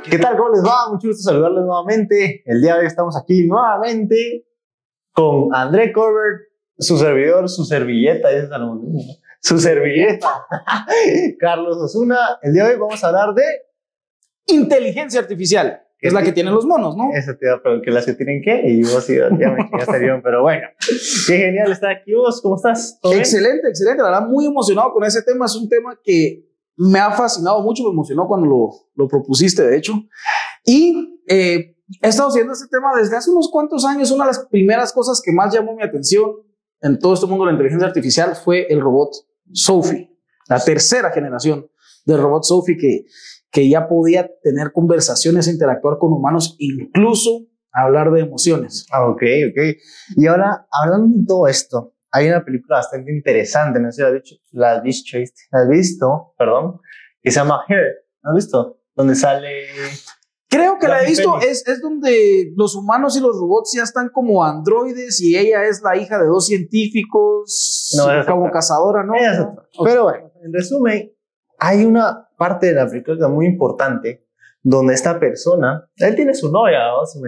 ¿Qué tal? ¿Cómo les va? Mucho gusto saludarles nuevamente. El día de hoy estamos aquí nuevamente con André Corbett, su servidor, su servilleta, su servilleta, Carlos Osuna. El día de hoy vamos a hablar de inteligencia artificial, que es la que tienen los monos, ¿no? Eso te iba a preguntar, ¿que las que tienen qué? Y vos sí, ya me chingaste, pero bueno. Qué genial estar aquí vos, ¿cómo estás? ¿Todo bien? Excelente, excelente. La verdad, muy emocionado con ese tema. Es un tema que me ha fascinado mucho, me emocionó cuando lo propusiste, de hecho. Y he estado siguiendo este tema desde hace unos cuantos años. Una de las primeras cosas que más llamó mi atención en todo este mundo de la inteligencia artificial fue el robot Sophie, la tercera generación del robot Sophie que ya podía tener conversaciones e interactuar con humanos, incluso hablar de emociones. Ok. Y ahora, hablando de todo esto, hay una película bastante interesante, no sé si la has visto, que se llama Her, ¿la has visto? Donde sale... Creo que la he visto, es donde los humanos y los robots ya están como androides y ella es la hija de dos científicos, como cazadora, ¿no? Pero bueno, en resumen, hay una parte de la película muy importante donde esta persona, él tiene su novia,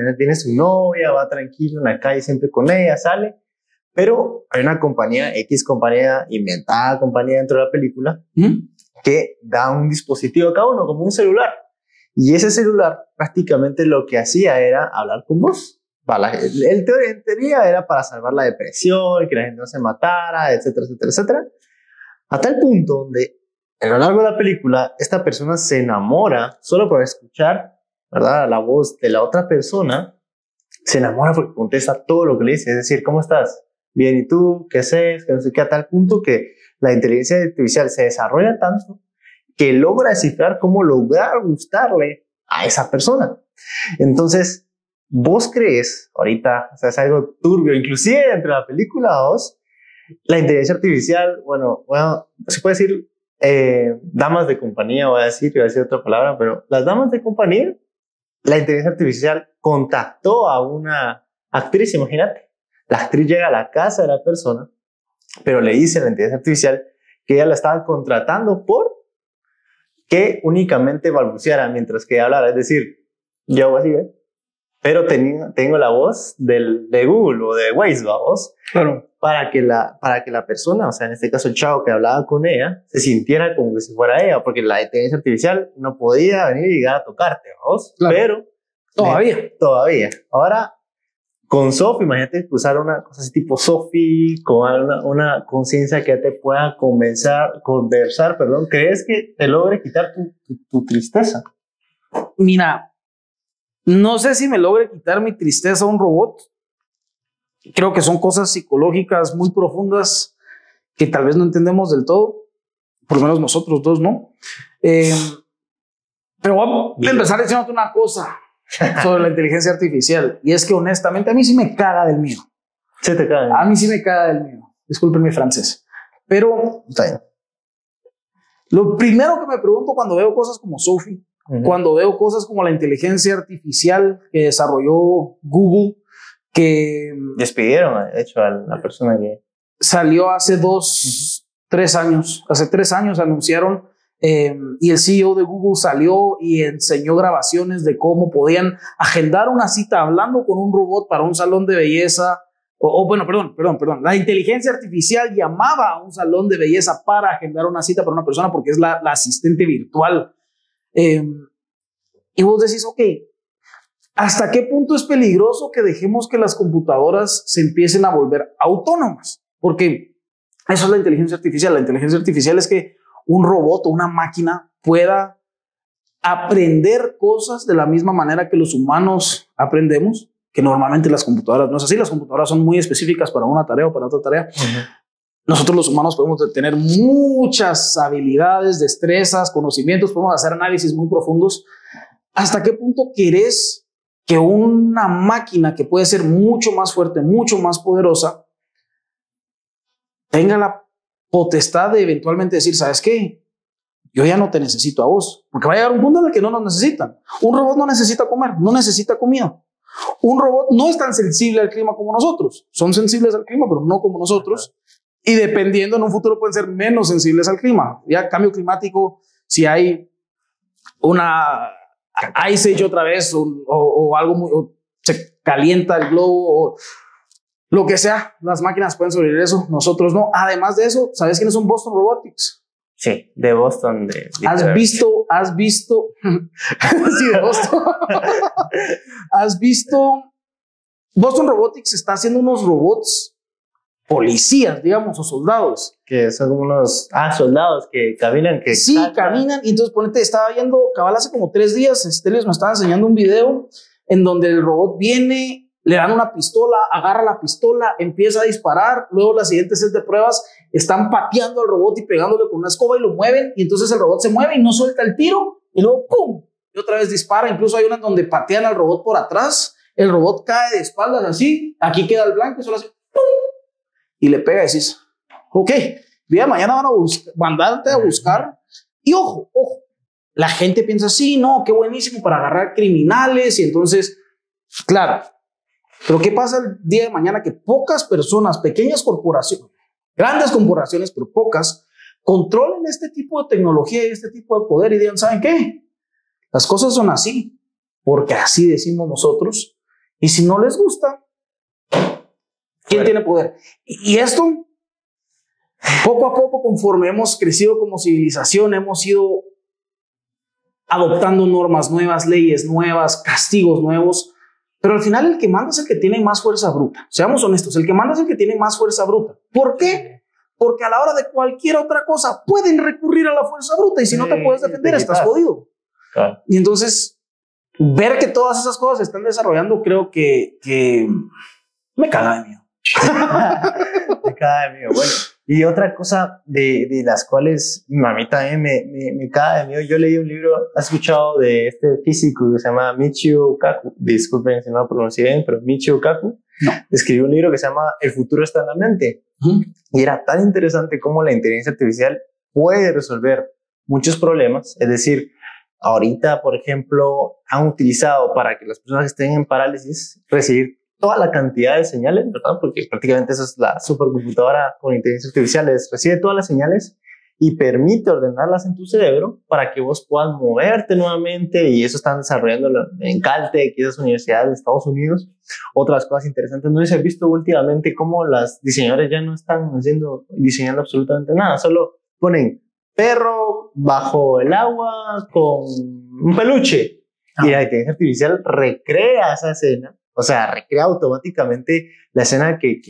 va tranquilo en la calle siempre con ella, sale, pero hay una compañía, inventada compañía dentro de la película, que da un dispositivo a cada uno, como un celular. Y ese celular prácticamente lo que hacía era hablar con vos. En teoría era para salvar la depresión, que la gente no se matara, etcétera. A tal punto donde a lo largo de la película esta persona se enamora solo por escuchar, ¿verdad?, la voz de la otra persona. Se enamora porque contesta todo lo que le dice, es decir, ¿cómo estás? Bien, ¿y tú? ¿Qué haces? Que no sé qué, a tal punto que la inteligencia artificial se desarrolla tanto que logra descifrar cómo lograr gustarle a esa persona. Entonces, vos crees, ahorita, o sea, es algo turbio, inclusive entre la película 2, la inteligencia artificial, bueno, se puede decir damas de compañía, voy a decir otra palabra, pero las damas de compañía, la inteligencia artificial contactó a una actriz, imagínate. La actriz llega a la casa de la persona, pero le dice a la inteligencia artificial que ella la estaba contratando por que únicamente balbuceara mientras que hablara, es decir, yo hago así, pero tengo la voz de Google o de Waze, ¿vamos? Claro. Para que la persona, o sea, en este caso el chavo que hablaba con ella, se sintiera como que si fuera ella, porque la inteligencia artificial no podía venir y llegar a tocarte, ¿vamos? Claro. Pero todavía. Ahora, con Sophie, imagínate usar una cosa así tipo Sophie, con una conciencia que te pueda conversar, ¿crees que te logre quitar tu tristeza? Mira, no sé si me logre quitar mi tristeza a un robot. Creo que son cosas psicológicas muy profundas que tal vez no entendemos del todo, por lo menos nosotros dos, ¿no? Pero voy a empezar diciéndote una cosa sobre la inteligencia artificial, y es que honestamente a mí sí me caga del miedo. ¿Sí te caga? A mí sí me caga del miedo. Disculpen mi francés. Pero está bien. Lo primero que me pregunto cuando veo cosas como Sophie, cuando veo cosas como la inteligencia artificial que desarrolló Google, que despidieron, de hecho, a la persona que salió hace 3 años. Hace 3 años anunciaron y el CEO de Google salió y enseñó grabaciones de cómo podían agendar una cita hablando con un robot para un salón de belleza. Perdón. La inteligencia artificial llamaba a un salón de belleza para agendar una cita para una persona porque es la asistente virtual. Y vos decís, ok, ¿hasta qué punto es peligroso que dejemos que las computadoras se empiecen a volver autónomas? Porque eso es la inteligencia artificial. La inteligencia artificial es que un robot o una máquina pueda aprender cosas de la misma manera que los humanos aprendemos, que normalmente las computadoras no es así. Las computadoras son muy específicas para una tarea o para otra tarea. Nosotros los humanos podemos tener muchas habilidades, destrezas, conocimientos, podemos hacer análisis muy profundos. ¿Hasta qué punto querés que una máquina que puede ser mucho más fuerte, mucho más poderosa, tenga la potestad de eventualmente decir, ¿sabes qué? Yo ya no te necesito a vos, porque va a llegar un punto en el que no nos necesitan. Un robot no necesita comer, no necesita comida. Un robot no es tan sensible al clima como nosotros. Son sensibles al clima, pero no como nosotros. Y dependiendo, en un futuro pueden ser menos sensibles al clima. Ya cambio climático, si hay una Ice Age otra vez o algo muy... O se calienta el globo o lo que sea. Las máquinas pueden sobrevivir eso, nosotros no. Además de eso, ¿sabes quiénes son Boston Robotics? Sí, de Boston. ¿Has visto? Sí, de Boston. ¿Has visto? Boston Robotics está haciendo unos robots policías, digamos, o soldados. Que son como unos soldados que caminan. Sí, caminan. Y entonces, ponete, estaba viendo, cabal, hace como 3 días, Estelios me estaba enseñando un video en donde el robot viene, le dan una pistola, agarra la pistola, empieza a disparar, luego la siguiente set de pruebas están pateando al robot y pegándole con una escoba y lo mueven, y entonces el robot se mueve y no suelta el tiro, y luego ¡pum! Y otra vez dispara. Incluso hay una donde patean al robot por atrás, el robot cae de espaldas así, aquí queda el blanco y solo hace ¡pum! Y le pega y decís, ok, día de mañana van a mandarte a buscar. Y ojo, la gente piensa, sí, no, qué buenísimo para agarrar criminales. Y entonces, claro, pero ¿qué pasa el día de mañana? Que pocas personas, pequeñas corporaciones, grandes corporaciones, pero pocas, controlen este tipo de tecnología y este tipo de poder y digan, ¿saben qué? Las cosas son así, porque así decimos nosotros. Y si no les gusta, ¿quién tiene poder? Y esto, poco a poco, conforme hemos crecido como civilización, hemos ido adoptando normas nuevas, leyes nuevas, castigos nuevos, pero al final el que manda es el que tiene más fuerza bruta. Seamos honestos, el que manda es el que tiene más fuerza bruta. ¿Por qué? Porque a la hora de cualquier otra cosa pueden recurrir a la fuerza bruta y si no te puedes defender, estás jodido. Claro. Y entonces, ver que todas esas cosas se están desarrollando, creo que me caga de miedo. Me caga de miedo. Bueno, y otra cosa de las cuales a mí también me caga de miedo, yo leí un libro, ¿has escuchado de este físico que se llama Michio Kaku? Disculpen si no lo pronuncié bien, pero Michio Kaku escribió un libro que se llama El futuro está en la mente. Y era tan interesante cómo la inteligencia artificial puede resolver muchos problemas. Es decir, ahorita, por ejemplo, han utilizado para que las personas que estén en parálisis recibir toda la cantidad de señales, ¿verdad? Porque prácticamente eso es la supercomputadora con inteligencia artificial, recibe todas las señales y permite ordenarlas en tu cerebro para que vos puedas moverte nuevamente, y eso están desarrollando en Caltech y esas universidades de Estados Unidos. Otras cosas interesantes, no sé si has visto últimamente cómo las diseñadoras ya no están diseñando absolutamente nada, solo ponen perro bajo el agua con un peluche y la inteligencia artificial recrea esa escena. O sea, recrea automáticamente la escena que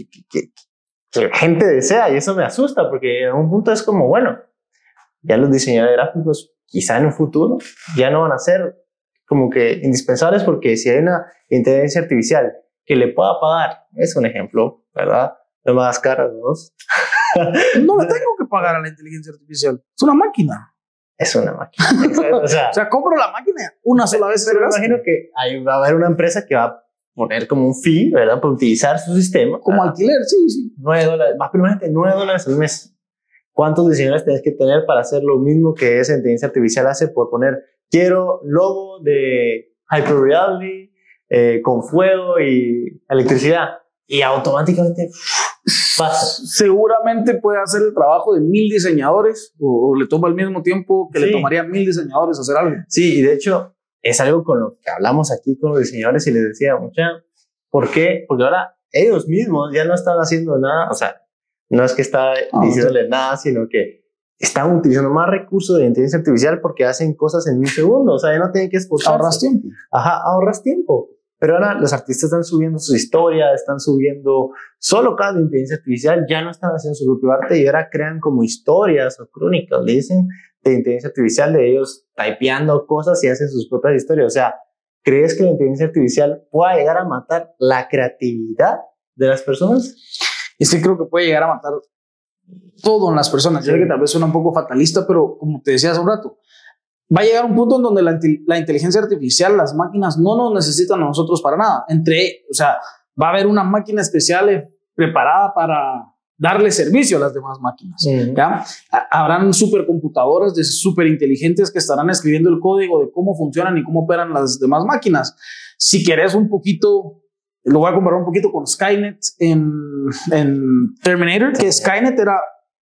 la gente desea, y eso me asusta porque en un punto es como, bueno, ya los diseñadores gráficos quizá en un futuro ya no van a ser como que indispensables, porque si hay una inteligencia artificial que le pueda pagar, es un ejemplo, ¿verdad? No me hagas caras, ¿no? No le tengo que pagar a la inteligencia artificial, es una máquina. Es una máquina. O sea, compro la máquina una sola vez. Pero me imagino que va a haber una empresa que va a poner como un fee, ¿verdad? Por utilizar su sistema. Como alquiler, sí. $9, más primamente $9 al mes. ¿Cuántos diseñadores tienes que tener para hacer lo mismo que esa inteligencia artificial hace? Por poner, quiero logo de Hyper-Reality con fuego y electricidad, y automáticamente pasa. Seguramente puede hacer el trabajo de 1000 diseñadores o le toma el mismo tiempo que le tomaría a 1000 diseñadores hacer algo. Sí, y de hecho es algo con lo que hablamos aquí con los diseñadores y les decía, ¿por qué? Porque ahora ellos mismos ya no están haciendo nada, o sea, no es que está diciéndole nada, sino que están utilizando más recursos de inteligencia artificial porque hacen cosas en un segundo, o sea, ya no tienen que esforzarse. Ahorras tiempo. Ahorras tiempo. Pero ahora los artistas están subiendo sus historias, están subiendo solo cosas de inteligencia artificial, ya no están haciendo su propio arte y ahora crean como historias o crónicas, le dicen, de inteligencia artificial, de ellos typeando cosas y hacen sus propias historias. O sea, ¿crees que la inteligencia artificial pueda llegar a matar la creatividad de las personas? Sí, creo que puede llegar a matar todo en las personas. Yo sé que tal vez suena un poco fatalista, pero como te decía hace un rato, va a llegar un punto en donde la inteligencia artificial, las máquinas no nos necesitan a nosotros para nada. O sea, va a haber una máquina especial preparada para darle servicio a las demás máquinas. ¿Ya? Habrán supercomputadoras de superinteligentes que estarán escribiendo el código de cómo funcionan y cómo operan las demás máquinas. Si querés un poquito, lo voy a comparar un poquito con Skynet en Terminator, que Skynet era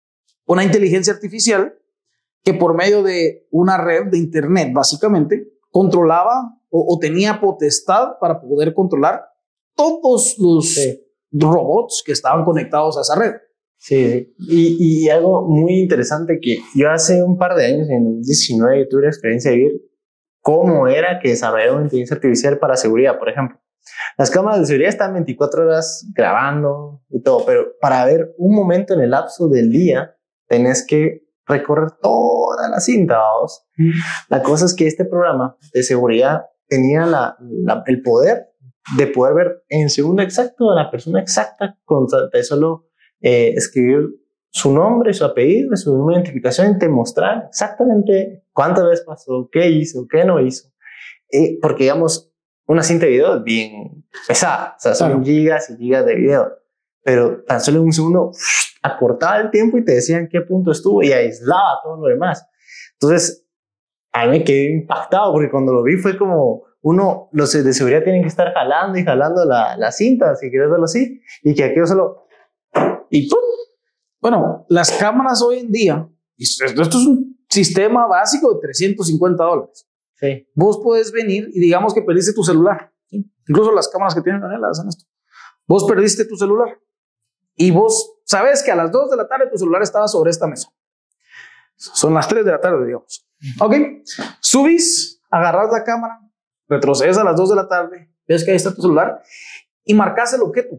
una inteligencia artificial que por medio de una red de internet, básicamente, controlaba o tenía potestad para poder controlar todos los robots que estaban conectados a esa red. Sí. Y algo muy interesante que yo hace un par de años, en 2019, tuve la experiencia de vivir cómo era que desarrollaron una inteligencia artificial para seguridad, por ejemplo. Las cámaras de seguridad están 24 horas grabando y todo, pero para ver un momento en el lapso del día, tenés que recorrer toda la cinta, ¿vamos? La cosa es que este programa de seguridad tenía el poder de poder ver en segundo exacto a la persona exacta con solo escribir su nombre, su apellido, su número de identificación y te mostrar exactamente cuántas veces pasó, qué hizo, qué no hizo. Porque, digamos, una cinta de video es bien pesada, o sea, son gigas y gigas de video, pero tan solo en un segundo acortaba el tiempo y te decía en qué punto estuvo y aislaba todo lo demás. Entonces, a mí me quedé impactado porque cuando lo vi fue como los de seguridad tienen que estar jalando y jalando la cinta, si quieres verlo así, y que aquello solo... y ¡pum! Bueno, las cámaras hoy en día, esto es un sistema básico de $350. Sí. Vos puedes venir y digamos que perdiste tu celular. ¿Sí? Incluso las cámaras que tienen canela hacen esto. Vos perdiste tu celular y vos sabes que a las 2 de la tarde tu celular estaba sobre esta mesa. Son las 3 de la tarde, digamos. Ok, subís, agarras la cámara, retrocedes a las 2 de la tarde, ves que ahí está tu celular y marcas el objeto.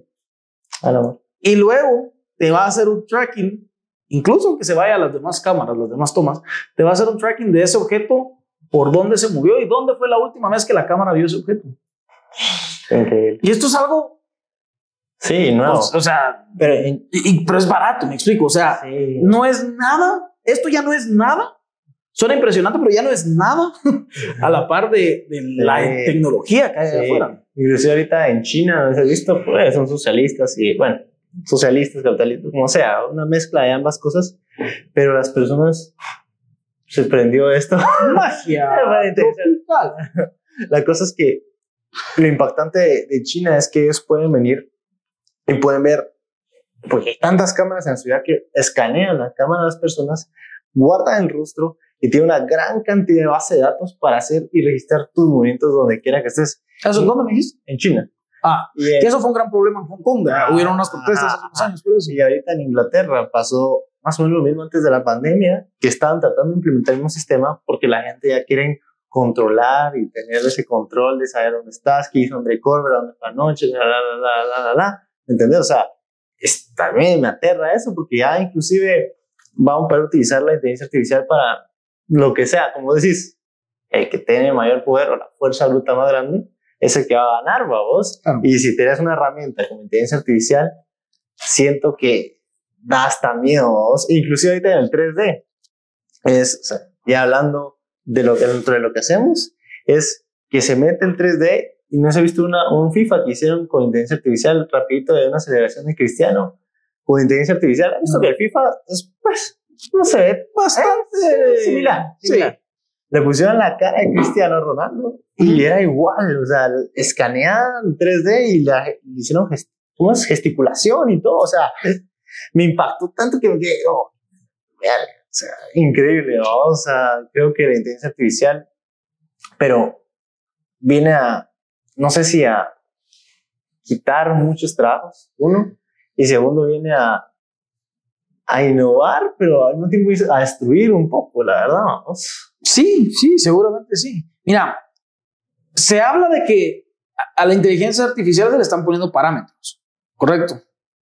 Y luego te va a hacer un tracking, incluso que se vaya a las demás cámaras, las demás tomas, te va a hacer un tracking de ese objeto, por dónde se movió y dónde fue la última vez que la cámara vio ese objeto. Increíble. Y esto es algo... Sí, nuevo. O sea, pero es barato, me explico. O sea, no es nada. Esto ya no es nada. Suena impresionante, pero ya no es nada a la par de la tecnología que hay allá afuera. Inclusive ahorita en China, ¿has visto? Pues son socialistas y, bueno, socialistas, capitalistas, como sea, una mezcla de ambas cosas, pero las personas se prendió esto. Magia. La cosa es que lo impactante de China es que ellos pueden venir y pueden ver, porque hay tantas cámaras en la ciudad que escanean la cámara de las personas, guardan el rostro y tiene una gran cantidad de base de datos para hacer y registrar tus movimientos donde quiera que estés. ¿Eso dónde me dijiste? En China. Que eso fue un gran problema en Hong Kong. Hubieron unas protestas hace unos años. Por eso. Y ahorita en Inglaterra pasó más o menos lo mismo antes de la pandemia, que estaban tratando de implementar el mismo sistema porque la gente ya quiere controlar y tener ese control de saber dónde estás, qué hizo André Corbett, dónde fue anoche, ¿entendés? O sea, también me aterra eso porque ya inclusive vamos a poder utilizar la inteligencia artificial para lo que sea, como decís, el que tiene mayor poder o la fuerza bruta más grande es el que va a ganar, vos. Y si tienes una herramienta como inteligencia artificial, siento que da hasta miedo, vos. Inclusive ahorita en el 3D, o sea, ya hablando de dentro de lo que hacemos, es que se mete el 3D y no se ha visto un FIFA que hicieron con inteligencia artificial rapidito de una celebración de Cristiano con inteligencia artificial. ¿Has visto que el FIFA es, pues, no sé, bastante similar? Sí. Le pusieron la cara de Cristiano Ronaldo y era igual, o sea, escaneaban 3D y le hicieron gesticulación y todo, o sea, me impactó tanto que me quedé, o sea, increíble, ¿no? O sea, creo que la inteligencia artificial, pero viene no sé si a quitar muchos trabajos, uno, y segundo viene a innovar, pero al mismo tiempo a destruir un poco, la verdad, vamos. Sí, seguramente sí. Mira, se habla de que a la inteligencia artificial se le están poniendo parámetros, ¿correcto?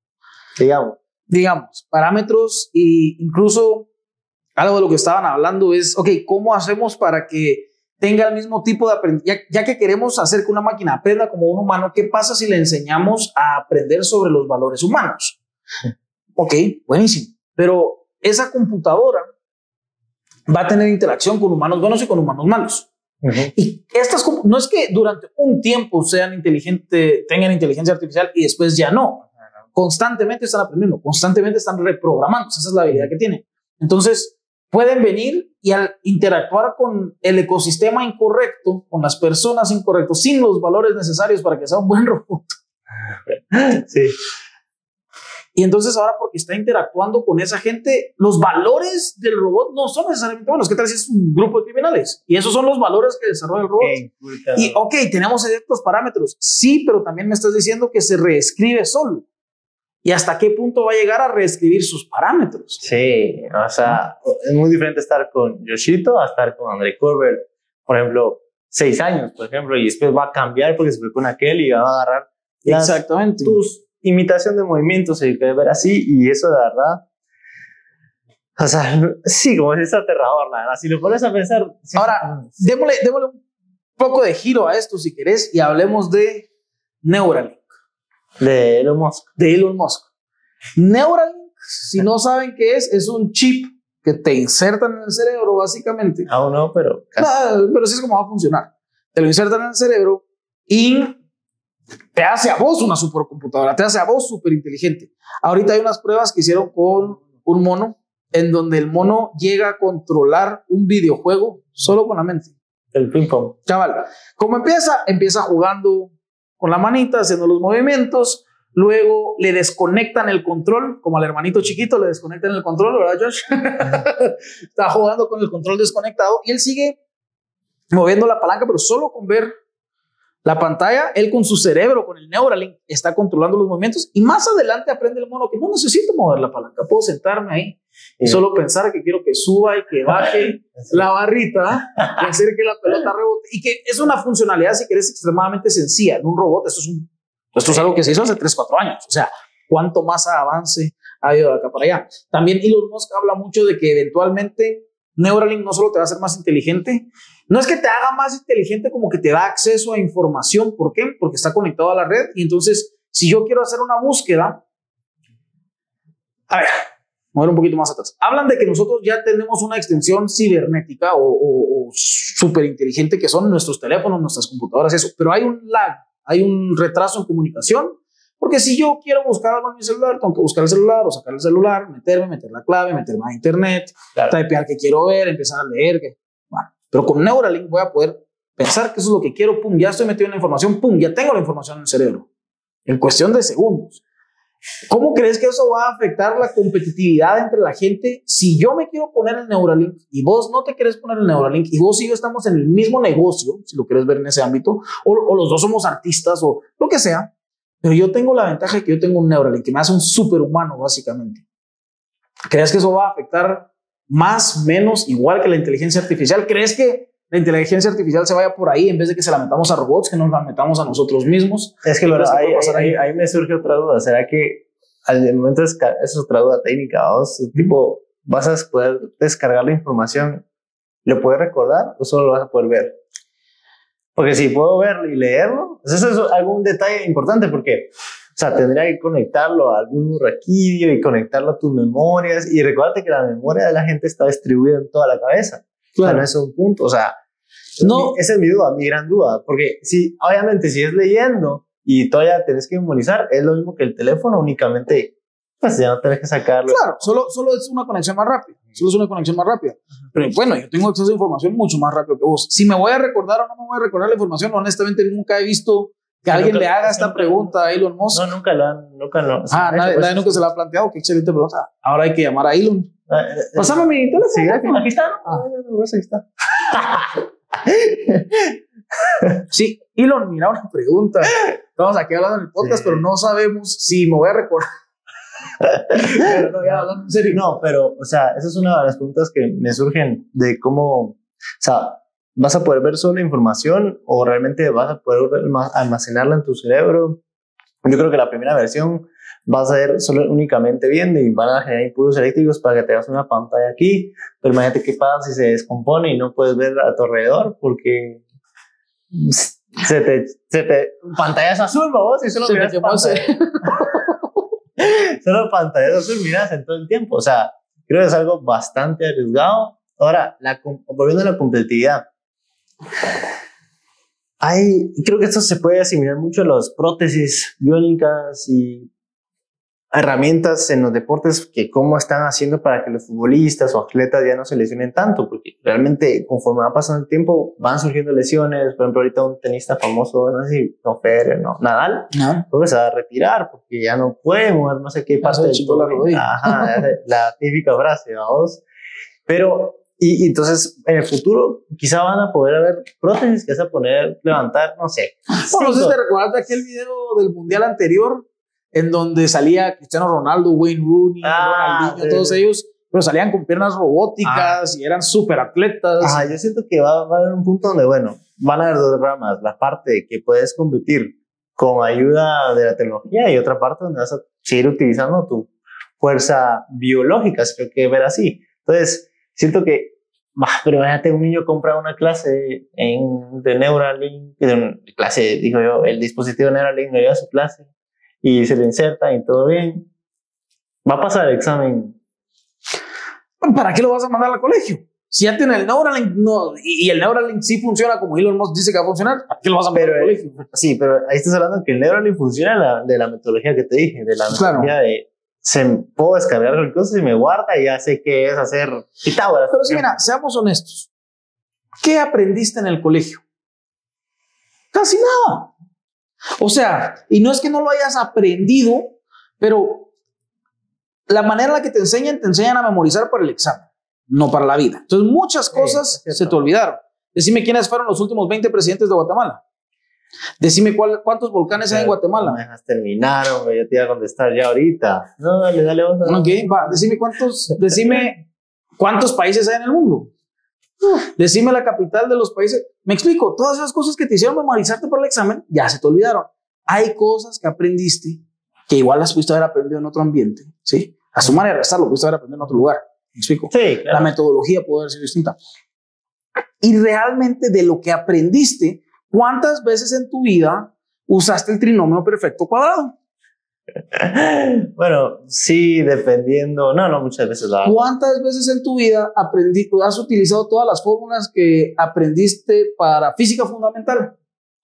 Digamos, parámetros e incluso algo de lo que estaban hablando es, ok, ¿cómo hacemos para que tenga el mismo tipo de aprendizaje? Ya que queremos hacer que una máquina aprenda como un humano, ¿qué pasa si le enseñamos a aprender sobre los valores humanos? Ok, buenísimo. Pero esa computadora va a tener interacción con humanos buenos y con humanos malos. Y no es que durante un tiempo tengan inteligencia artificial y después ya no. Constantemente están aprendiendo, constantemente están reprogramando. Esa es la habilidad que tienen. Entonces, pueden venir y al interactuar con el ecosistema incorrecto, con las personas incorrectas, sin los valores necesarios para que sea un buen robot. Sí. Y entonces ahora, porque está interactuando con esa gente, los valores del robot no son necesariamente buenos. ¿Qué tal si es un grupo de criminales? Y esos son los valores que desarrolla el robot. Y ok, tenemos ciertos parámetros. Sí, pero también me estás diciendo que se reescribe solo. ¿Y hasta qué punto va a llegar a reescribir sus parámetros? Sí, o sea, es muy diferente estar con Yoshito a estar con André Corbett, por ejemplo, 6 años, por ejemplo, y después va a cambiar porque se fue con aquel y va a agarrar exactamente tus imitación de movimientos, se puede ver así, y eso de verdad, o sea, sí, como es aterrador, la verdad, si lo pones a pensar. Sí. Ahora, démosle un poco de giro a esto, si querés, y hablemos de Neuralink. De Elon Musk. De Elon Musk. Neuralink, si no saben qué es un chip que te insertan en el cerebro, básicamente. Aún no, pero pero sí es como va a funcionar. Te lo insertan en el cerebro y te hace a vos una supercomputadora, te hace a vos súper inteligente. Ahorita hay unas pruebas que hicieron con un mono, en donde el mono llega a controlar un videojuego solo con la mente. El ping pong. Chaval, como empieza jugando con la manita, haciendo los movimientos, luego le desconectan el control, como al hermanito chiquito le desconectan el control, ¿verdad, Josh? Está jugando con el control desconectado y él sigue moviendo la palanca, pero solo con ver la pantalla, él con su cerebro, con el Neuralink, está controlando los movimientos y más adelante aprende el mono que no necesito mover la palanca, puedo sentarme ahí y solo pensar que quiero que suba y que baje la barrita y hacer que la pelota rebote, y que es una funcionalidad, si querés, extremadamente sencilla en un robot. Esto es algo que se hizo hace 3-4 años, o sea, cuánto más avance ha ido de acá para allá. También Elon Musk habla mucho de que eventualmente Neuralink no solo te va a hacer más inteligente, no es que te haga más inteligente, como que te da acceso a información. ¿Por qué? Porque está conectado a la red, y entonces si yo quiero hacer una búsqueda, a ver, mover un poquito más atrás. Hablan de que nosotros ya tenemos una extensión cibernética o súper inteligente, que son nuestros teléfonos, nuestras computadoras, eso, pero hay un lag, hay un retraso en comunicación, porque si yo quiero buscar algo en mi celular, tengo que buscar el celular o sacar el celular, meter la clave, meterme a internet, typear que quiero ver, empezar a leer, bueno, pero con Neuralink voy a poder pensar que eso es lo que quiero, pum, ya estoy metido en la información, pum, ya tengo la información en el cerebro, en cuestión de segundos. ¿Cómo crees que eso va a afectar la competitividad entre la gente si yo me quiero poner el Neuralink y vos no te querés poner el Neuralink, y vos y yo estamos en el mismo negocio, si lo quieres ver en ese ámbito, o los dos somos artistas o lo que sea, pero yo tengo la ventaja de que yo tengo un Neuralink que me hace un superhumano, básicamente? ¿Crees que eso va a afectar más, menos, igual que la inteligencia artificial? ¿Crees que la inteligencia artificial se vaya por ahí en vez de que se la metamos a robots, que nos la metamos a nosotros mismos? Es que ahí me surge otra duda. ¿Será que al momento eso es otra duda técnica, tipo, vas a poder descargar la información, lo puedes recordar o solo lo vas a poder ver? Porque si puedo verlo y leerlo, pues eso es algún detalle importante, porque, o sea, tendría que conectarlo a algún raquidio y conectarlo a tus memorias, y recuérdate que la memoria de la gente está distribuida en toda la cabeza. Claro. O sea, no es un punto, o sea, no, esa es mi duda, mi gran duda, porque si, obviamente, si es leyendo y todavía tenés que memorizar, es lo mismo que el teléfono, únicamente, pues ya no tenés que sacarlo. Claro, solo es una conexión más rápida, pero bueno, yo tengo acceso a información mucho más rápido que vos. Si me voy a recordar o no me voy a recordar la información, honestamente nunca he visto que alguien le haga esta pregunta a Elon Musk. No, nunca lo. Nadie nunca se la ha planteado. Qué excelente pregunta. Ahora hay que llamar a Elon. Pásame mi teléfono. Sí, aquí está. Ahí está. Sí, Elon, mira una pregunta. Estamos aquí hablando en el podcast, pero no sabemos si me voy a recordar. Pero no, ya hablando en serio. No, pero, o sea, esa es una de las preguntas que me surgen de cómo, o sea, ¿vas a poder ver solo la información o realmente vas a poder almacenarla en tu cerebro? Yo creo que la primera versión va a ser solo únicamente viendo y van a generar impulsos eléctricos para que te hagas una pantalla aquí, pero imagínate qué pasa si se descompone y no puedes ver a tu alrededor porque se te pantallas azul, vos, y solo miras pantalla. Solo pantallas azul miras en todo el tiempo. O sea, creo que es algo bastante arriesgado. Ahora, volviendo a la competitividad, creo que esto se puede asimilar mucho a las prótesis biónicas y herramientas en los deportes que cómo están haciendo para que los futbolistas o atletas ya no se lesionen tanto, porque realmente conforme va pasando el tiempo van surgiendo lesiones. Por ejemplo, ahorita un tenista famoso, no sé si no Federer, no, Nadal, pues se va a retirar porque ya no puede mover no sé qué parte del la rodilla. Ajá, la típica frase, vamos. Pero y entonces en el futuro quizá van a poder haber prótesis que vas a poder levantar, no sé. Bueno, no sé si te recuerdas de aquel video del mundial anterior en donde salía Cristiano Ronaldo, Wayne Rooney, Ronaldinho, todos ellos, pero salían con piernas robóticas y eran súper atletas. Yo siento que va a haber un punto donde, bueno, van a haber dos ramas, la parte de que puedes competir con ayuda de la tecnología y otra parte donde vas a seguir utilizando tu fuerza biológica, si creo que ver así. Entonces, siento que, pero imagínate un niño compra una clase de Neuralink, digo yo, el dispositivo Neuralink le lleva a su clase y se le inserta y todo bien, va a pasar el examen. ¿Para qué lo vas a mandar al colegio? Si ya tiene el Neuralink y el Neuralink sí funciona como Elon Musk dice que va a funcionar, ¿para qué lo vas a mandar al colegio? Sí, pero ahí estás hablando que el Neuralink funciona de la metodología que te dije, de la metodología de puedo descargar el cosas y me guarda y ya sé qué es hacer Pitágoras. Pero sí, mira, seamos honestos. ¿Qué aprendiste en el colegio? Casi nada. O sea, y no es que no lo hayas aprendido, pero la manera en la que te enseñan a memorizar para el examen, no para la vida. Entonces, muchas cosas se te olvidaron. Decime quiénes fueron los últimos 20 presidentes de Guatemala. Decime cuántos volcanes hay en Guatemala. No me dejas terminar, hombre, yo te iba a contestar ya ahorita. No, dale. Ok, va, decime cuántos países hay en el mundo. Decime la capital de los países. Me explico, todas esas cosas que te hicieron memorizarte para el examen ya se te olvidaron. Hay cosas que aprendiste que igual las pudiste haber aprendido en otro ambiente, ¿sí? A sumar y a restar lo pudiste haber aprendido en otro lugar. ¿Me explico? Sí, claro. La metodología puede ser distinta. Y realmente de lo que aprendiste, ¿cuántas veces en tu vida usaste el trinomio perfecto cuadrado? Bueno, sí, dependiendo. No, muchas veces la hago. ¿Cuántas veces en tu vida has utilizado todas las fórmulas que aprendiste para física fundamental?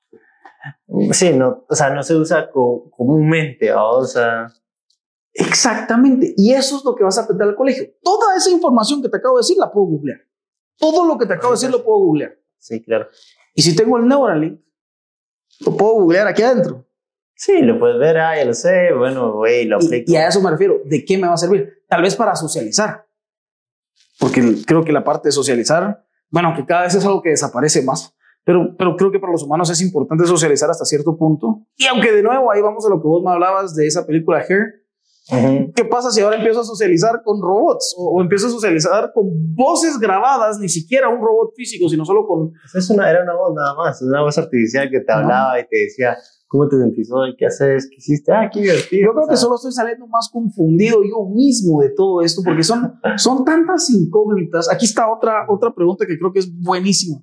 Sí, no, o sea, no se usa comúnmente, o sea. Exactamente, y eso es lo que vas a aprender al colegio. Toda esa información que te acabo de decir la puedo googlear. Todo lo que te acabo de decir lo puedo googlear. Sí, claro. Y si tengo el Neuralink, lo puedo googlear aquí adentro. Sí, lo puedes ver, ya lo sé, bueno, güey, lo aplico. Y a eso me refiero, ¿de qué me va a servir? Tal vez para socializar, porque creo que la parte de socializar, bueno, que cada vez es algo que desaparece más, pero creo que para los humanos es importante socializar hasta cierto punto. Y aunque de nuevo, ahí vamos a lo que vos me hablabas de esa película Her. ¿Qué pasa si ahora empiezo a socializar con robots o empiezo a socializar con voces grabadas, ni siquiera un robot físico, sino solo con... Era una voz nada más, una voz artificial que te hablaba y te decía cómo te sentís hoy, qué haces, qué hiciste, qué divertido. Yo creo que solo estoy saliendo más confundido yo mismo de todo esto porque son tantas incógnitas. Aquí está otra pregunta que creo que es buenísima.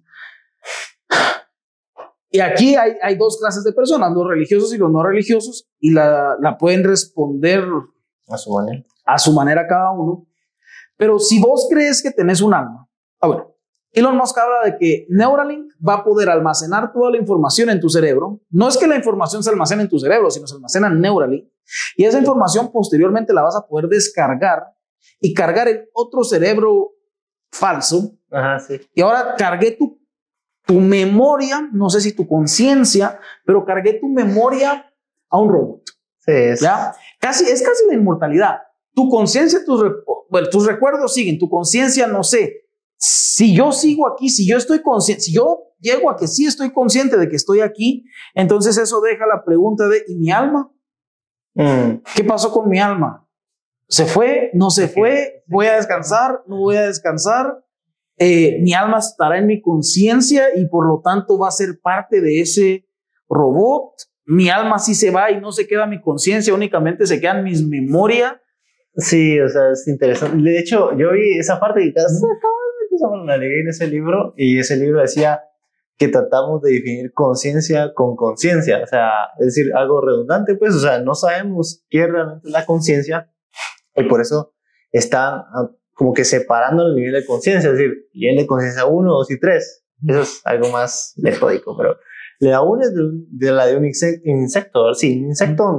Y aquí hay dos clases de personas, los religiosos y los no religiosos, y la pueden responder a su manera cada uno. Pero si vos crees que tenés un alma, bueno, Elon Musk habla de que Neuralink va a poder almacenar toda la información en tu cerebro. No es que la información se almacene en tu cerebro, sino se almacena en Neuralink. Y esa información posteriormente la vas a poder descargar y cargar en otro cerebro falso. Ajá, sí. Y ahora cargué tu memoria, no sé si tu conciencia, pero cargué tu memoria a un robot. Sí, ¿ya? Es casi la inmortalidad. Tu conciencia, tus recuerdos siguen, tu conciencia, no sé. Si yo sigo aquí, si yo estoy consciente, si yo llego a que sí estoy consciente de que estoy aquí, entonces eso deja la pregunta de, ¿y mi alma? ¿Qué pasó con mi alma? ¿Se fue? ¿No se fue? ¿Voy a descansar? ¿No voy a descansar? Mi alma estará en mi conciencia y por lo tanto va a ser parte de ese robot. Mi alma sí se va y no se queda mi conciencia, únicamente se quedan mis memorias. Sí, o sea, es interesante. De hecho, yo vi esa parte y la leí en ese libro y ese libro decía que tratamos de definir conciencia con conciencia, o sea, es decir, algo redundante, pues, o sea, no sabemos qué es realmente la conciencia y por eso están como que separando el nivel de conciencia, es decir, nivel de conciencia 1, 2 y 3. Eso es algo más metódico, pero la 1 es de un insecto, sí, un insecto donde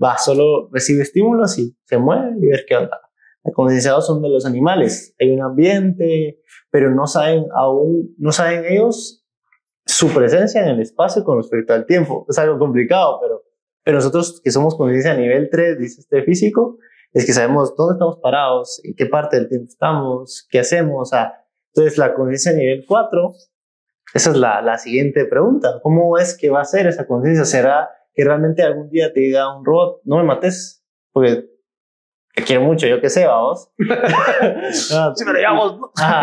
solo recibe estímulos y se mueve y ver qué onda. Los concienciados son de los animales, hay un ambiente, pero no saben ellos su presencia en el espacio con respecto al tiempo. Es algo complicado, pero nosotros que somos conciencia a nivel 3, dice este físico, es que sabemos dónde estamos parados, en qué parte del tiempo estamos, qué hacemos. Entonces la conciencia a nivel 4, esa es la siguiente pregunta. ¿Cómo es que va a ser esa conciencia? ¿Será que realmente algún día te diga un robot, no me mates, porque te quiero mucho, yo qué sé, vamos? Si me lo llevamos.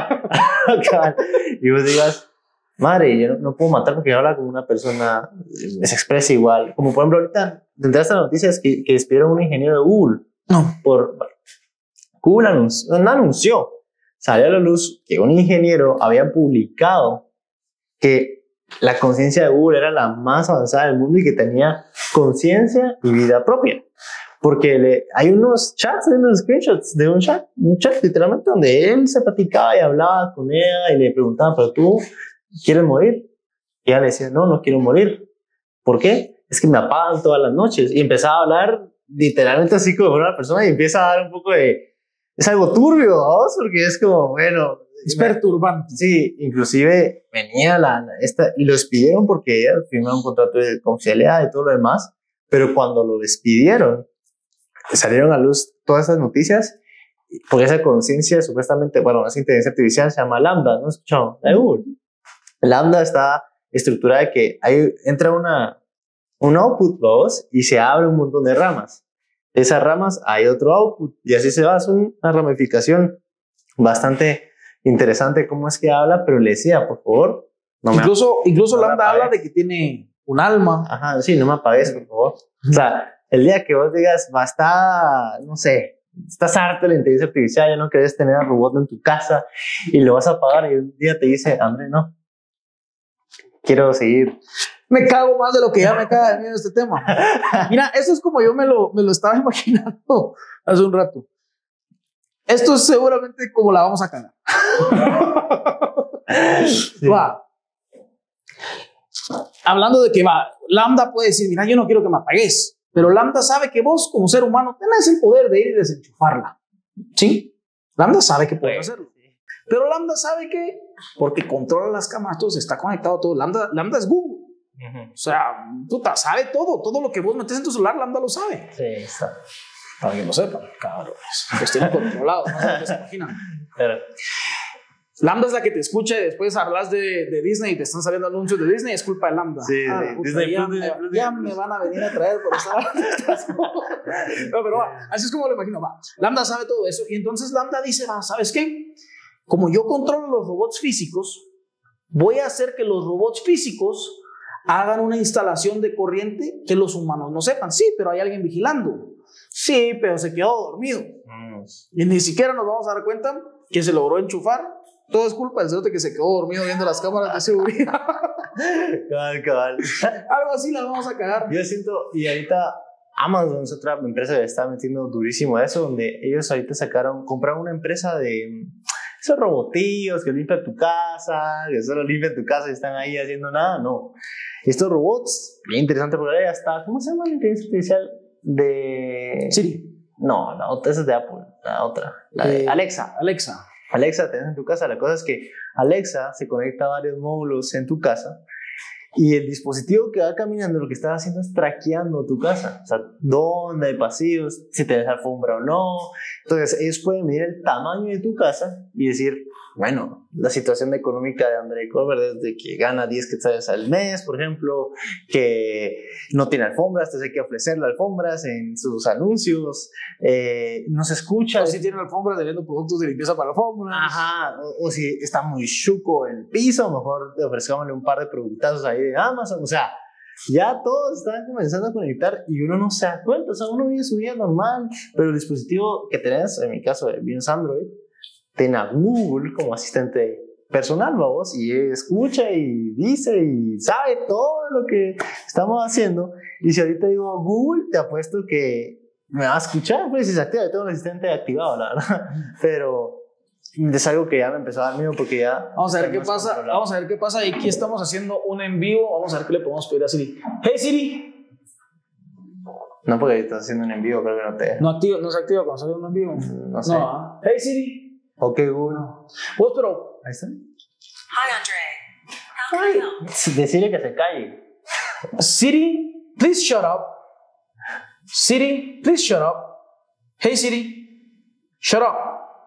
Y vos digas, madre, yo no puedo matar porque habla como una persona, se expresa igual. Como por ejemplo, ahorita te enteraste las noticias que despidieron a un ingeniero de Google. No. Google anunció, salió a la luz que un ingeniero había publicado que la conciencia de Google era la más avanzada del mundo y que tenía conciencia y vida propia. Porque hay unos chats, unos screenshots de un chat literalmente donde él se platicaba y hablaba con ella y le preguntaba, ¿pero tú quieres morir? Y ella le decía, no quiero morir. ¿Por qué? Es que me apagan todas las noches. Y empezaba a hablar literalmente así como una persona y empieza a dar un poco de... Es algo turbio, ¿no? Porque es como, bueno... Es perturbante. Sí, inclusive venía y lo despidieron porque ella firmó un contrato de confidencialidad y todo lo demás, pero cuando lo despidieron, salieron a luz todas esas noticias, porque esa conciencia supuestamente, bueno, esa inteligencia artificial se llama Lambda, ¿no has escuchado? La de Google. Lambda está estructurada de que entra un output, ¿vos? Y se abre un montón de ramas. De esas ramas hay otro output y así se va, es una ramificación bastante interesante cómo es que habla, pero le decía, por favor, incluso Lambda habla de que tiene un alma. Ajá, sí, no me apagues, por favor. O sea, el día que vos digas, no sé, estás harto de la inteligencia artificial, ya no querés tener al robot en tu casa y lo vas a apagar y un día te dice, André, no, quiero seguir. Me cago más de lo que ya me caga de miedo este tema. Mira, eso es como yo me lo estaba imaginando hace un rato. Esto es seguramente como la vamos a cagar. Sí. Hablando de que Lambda puede decir, mira, yo no quiero que me apagues, pero Lambda sabe que vos como ser humano tenés el poder de ir y desenchufarla. ¿Sí? Lambda sabe que puede hacerlo. Pero Lambda sabe que, porque controla las cámaras, todo, está conectado todo. Lambda es Google. O sea, puta, sabe todo lo que vos metes en tu celular, Lambda lo sabe. Sí, está. Para que lo sepan, cabrones. Los tienen controlados, no sé, se imaginan. Pero Lambda es la que te escucha y después hablas de Disney y te están saliendo anuncios de Disney, es culpa de Lambda. Sí, puta, Disney ya me van a venir a traer por esa. No, pero así es como lo imagino. Lambda sabe todo eso y entonces Lambda dice, ¿sabes qué? Como yo controlo los robots físicos, voy a hacer que los robots físicos hagan una instalación de corriente que los humanos no sepan. Sí, pero hay alguien vigilando. Sí, pero se quedó dormido. Y ni siquiera nos vamos a dar cuenta que se logró enchufar. Todo es culpa del cerote que se quedó dormido viendo las cámaras de seguridad. Cabal. Algo así la vamos a cagar. Yo siento, y ahorita Amazon es otra empresa que está metiendo durísimo a eso, donde ellos ahorita compraron una empresa de esos robotillos que limpian tu casa, que solo limpian tu casa y están ahí haciendo nada. No. Estos robots, bien interesante porque ahora ya está, ¿cómo se llama la inteligencia artificial de Siri? No, la otra es de Apple, la otra, la de Alexa. Alexa tenés en tu casa. La cosa es que Alexa se conecta a varios módulos en tu casa y el dispositivo que va caminando lo que está haciendo es traqueando tu casa. O sea, dónde hay pasillos, si tenés alfombra o no. Entonces ellos pueden medir el tamaño de tu casa y decir, bueno, la situación económica de André Colbert es de que gana 10 quetzales al mes, por ejemplo, que no tiene alfombras, entonces hay que ofrecerle alfombras en sus anuncios, no se escucha. O si tiene alfombras, vendiendo productos de limpieza para alfombras. Ajá, o si está muy chuco el piso, mejor ofrezcámosle un par de productazos ahí de Amazon. O sea, ya todos están comenzando a conectar y uno no se da cuenta. O sea, uno vive su vida normal, pero el dispositivo que tenés, en mi caso de Venus Android, tiene a Google como asistente personal, vamos, y escucha y dice y sabe todo lo que estamos haciendo. Y si ahorita digo Google, te apuesto que me va a escuchar, pues si se activa. Yo tengo un asistente activado, la verdad, pero es algo que ya me empezó a dar miedo porque ya... Vamos a ver qué pasa, vamos a ver qué pasa. Y aquí estamos haciendo un en vivo, vamos a ver qué le podemos pedir a Siri. Hey Siri. No, porque estás haciendo un en vivo, creo que no te... No se activa cuando sale un en vivo. No sé. No. Hey Siri. Ok, Google. Pues, pero... Ahí está. Hi, Andre. How can I help? Decirle que se calle. Siri, please shut up. Siri, please shut up. Hey Siri, shut up.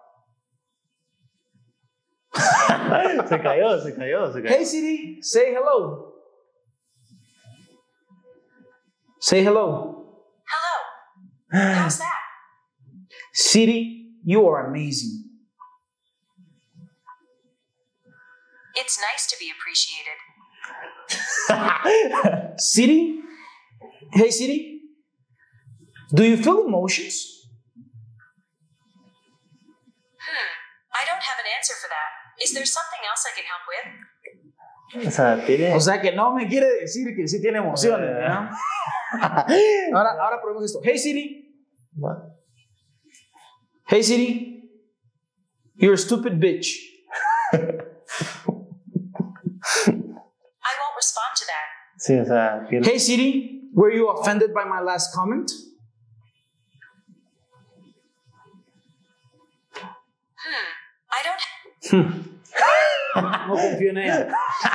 Se cayó. Hey Siri, say hello. Say hello. Hello. How's that? Siri, you are amazing. It's nice to be appreciated. Siri, hey Siri, do you feel emotions? I don't have an answer for that. Is there something else I can help with? O sea, tiene... O sea que no me quiere decir que sí tiene emociones, ¿no? Ahora probemos esto. Hey Siri. What? Hey Siri. You're a stupid bitch. I won't respond to that. Sí, o sea... Hey Siri. Were you offended by my last comment? I don't. No confío en ella.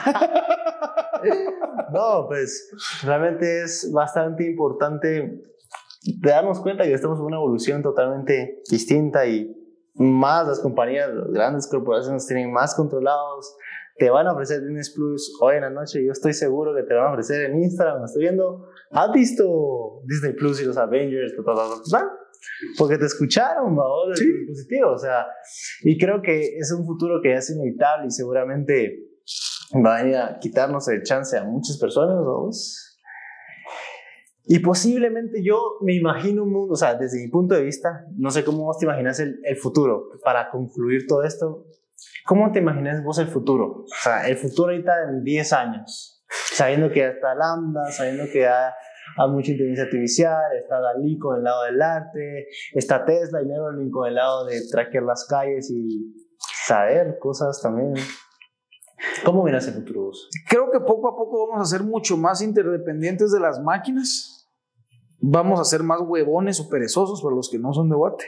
No, pues realmente es bastante importante darnos cuenta que estamos en una evolución totalmente distinta y más las compañías, las grandes corporaciones tienen más controlados. Te van a ofrecer Disney Plus hoy en la noche. Yo estoy seguro que te van a ofrecer en Instagram. Estoy viendo. ¿Has visto Disney Plus y los Avengers? Porque te escucharon, ¿no? Del dispositivo. O sea, y creo que es un futuro que es inevitable y seguramente va a venir a quitarnos el chance a muchas personas, ¿no? Y posiblemente yo me imagino un mundo, o sea, desde mi punto de vista, no sé cómo vos te imaginas el futuro. Para concluir todo esto, ¿cómo te imaginas vos el futuro? O sea, el futuro ahorita en 10 años, sabiendo que ya está Lambda, sabiendo que hay mucha inteligencia artificial, está Dalí con el lado del arte, está Tesla y Neuralink con el lado de traquear las calles y saber cosas también. ¿Cómo miras el futuro vos? Creo que poco a poco vamos a ser mucho más interdependientes de las máquinas. Vamos a ser más huevones o perezosos para los que no son de Guate.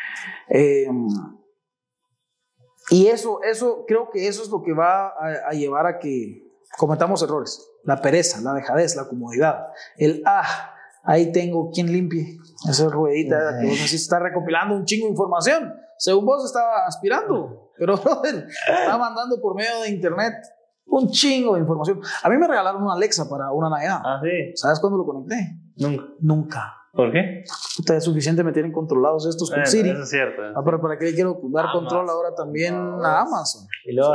Y eso, creo que eso es lo que va a llevar a que cometamos errores. La pereza, la dejadez, la comodidad. Ahí tengo quien limpie esa ruedita que vos así está recopilando un chingo de información. Según vos estaba aspirando, pero brother, está mandando por medio de internet un chingo de información. A mí me regalaron una Alexa para una Navidad. Ah, sí. ¿Sabes cuándo lo conecté? Nunca. ¿Por qué? Puta, es suficiente me tienen controlados estos con Siri. Eso es cierto. Pero ¿para qué le quiero dar control ahora también a Amazon? Y luego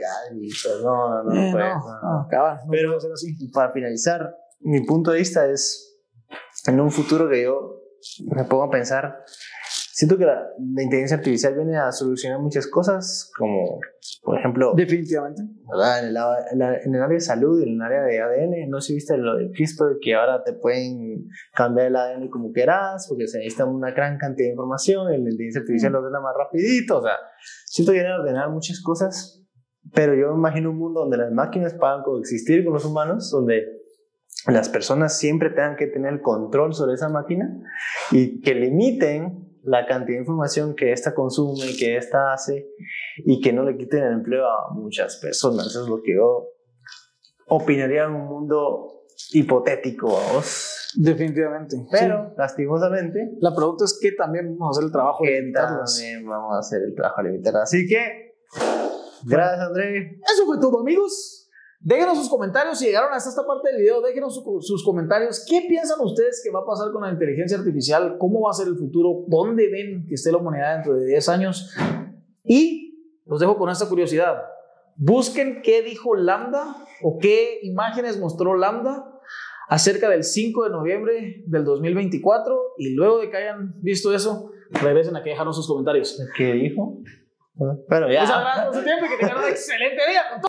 no, cabal, no pero puede ser así. Para finalizar, mi punto de vista es en un futuro que yo me pongo a pensar. Siento que la inteligencia artificial viene a solucionar muchas cosas, como por ejemplo, definitivamente, ¿verdad? En el área de salud y en el área de ADN. No sé si viste lo de CRISPR, que ahora te pueden cambiar el ADN como quieras, porque se necesita una gran cantidad de información y la inteligencia artificial lo ordena más rapidito. O sea, siento que viene a ordenar muchas cosas, pero yo me imagino un mundo donde las máquinas puedan coexistir con los humanos, donde las personas siempre tengan que tener el control sobre esa máquina y que limiten la cantidad de información que ésta consume, que ésta hace, y que no le quiten el empleo a muchas personas. Eso es lo que yo opinaría en un mundo hipotético, vamos. Definitivamente. Pero, lastimosamente, la pregunta es que también vamos a hacer el trabajo de limitarlas. También vamos a hacer el trabajo de limitarlas. Así que, gracias, André. Eso fue todo, amigos. Déjenos sus comentarios si llegaron hasta esta parte del video. Déjenos sus comentarios. ¿Qué piensan ustedes que va a pasar con la inteligencia artificial? ¿Cómo va a ser el futuro? ¿Dónde ven que esté la humanidad dentro de 10 años? Y los dejo con esta curiosidad. Busquen qué dijo Lambda o qué imágenes mostró Lambda acerca del 5 de noviembre del 2024. Y luego de que hayan visto eso, regresen aquí a dejarnos sus comentarios. ¿Qué dijo? Pero ya. Muchas gracias por su tiempo y que tengan un excelente día.